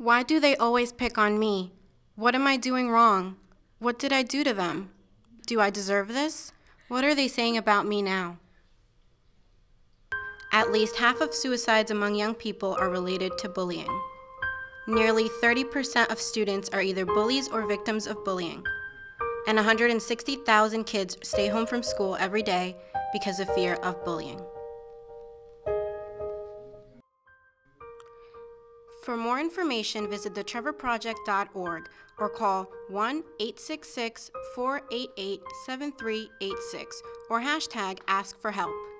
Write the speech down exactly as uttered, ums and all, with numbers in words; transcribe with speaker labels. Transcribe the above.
Speaker 1: Why do they always pick on me? What am I doing wrong? What did I do to them? Do I deserve this? What are they saying about me now? At least half of suicides among young people are related to bullying. Nearly thirty percent of students are either bullies or victims of bullying. And one hundred sixty thousand kids stay home from school every day because of fear of bullying. For more information, visit the trevor project dot org or call one eight six six, four eight eight, seven three eight six or hashtag ask for help.